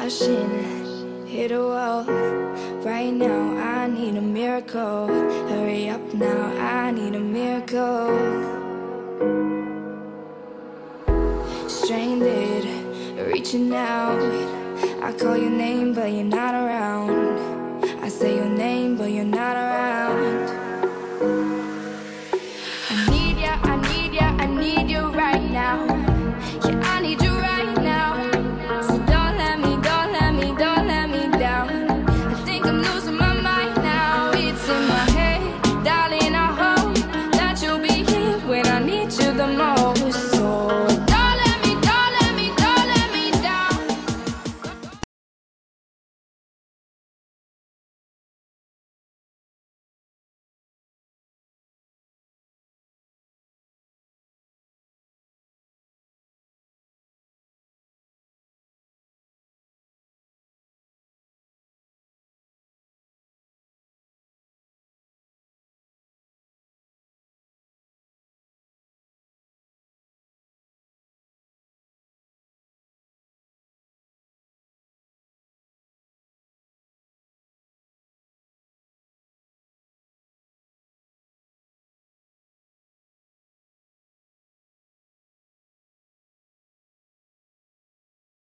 crashing, hit a wall. Right now I need a miracle. Hurry up now, I need a miracle. Stranded, reaching out. I call your name but you're not around.